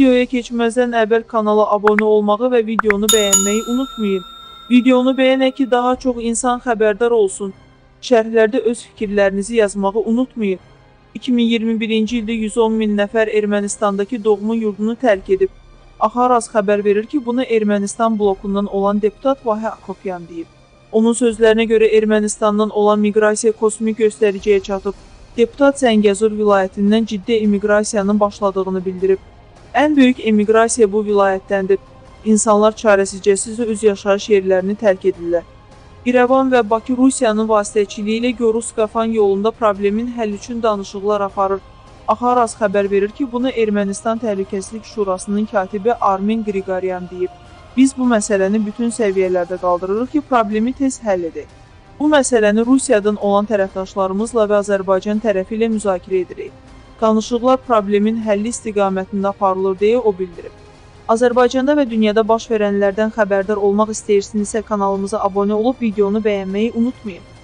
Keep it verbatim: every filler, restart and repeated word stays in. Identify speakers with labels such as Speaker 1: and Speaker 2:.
Speaker 1: Videoya keçməzdən əvvəl kanala abunə olmağı və videonu bəyənməyi unutmayın. Videonu bəyənək ki, daha çox insan xəbərdar olsun. Şərhlərdə öz fikirlərinizi yazmağı unutmayın. iki min iyirmi birinci ildə yüz on min nəfər Ermənistandakı doğma yurdunu tərk edib. Axaraz xəbər verir ki, bunu Ermənistan blokundan olan deputat Vahə Akopyan deyib. Onun sözlərinə görə Ermənistandan olan miqrasiya kosmik göstəriciyə çatıb. Deputat Zəngəzur vilayətindən ciddi emiqrasiyanın başladığını bildirib. Ən böyük emiqrasiya bu vilayətdəndir. İnsanlar çarəsizcəsiz öz yaşayış yerlərini tərk edirlər. İrəvan və Bakı Rusiyanın vasitəçiliyi ilə Gorus-Qafan yolunda problemin həll üçün danışıqlar aparır. Axaraz xəbər verir ki, bunu Ermənistan Təhlükəsizlik Şurasının katibi Armen Qriqoryan deyib. Biz bu məsələni bütün səviyyələrdə qaldırırıq ki, problemi tez həll edək. Bu məsələni Rusiyadan olan tərəfdaşlarımızla və Azərbaycan tərəfi ilə müzakirə edirik. Danışıqlar problemin həlli istiqamətində aparılır deyə o bildirib. Azərbaycanda və dünyada baş verənlərdən xəbərdar olmaq istəyirsinizsə kanalımıza abunə olub videonu bəyənməyi unutmayın.